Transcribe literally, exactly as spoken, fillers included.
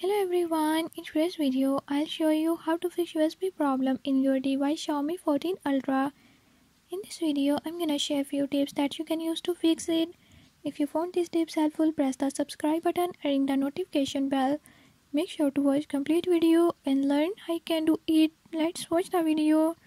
Hello everyone, in today's video I'll show you how to fix U S B problem in your device Xiaomi fourteen Ultra. In this video I'm gonna share a few tips that you can use to fix it. If you found these tips helpful, press the subscribe button and ring the notification bell. Make sure to watch complete video and learn how you can do it. Let's watch the video.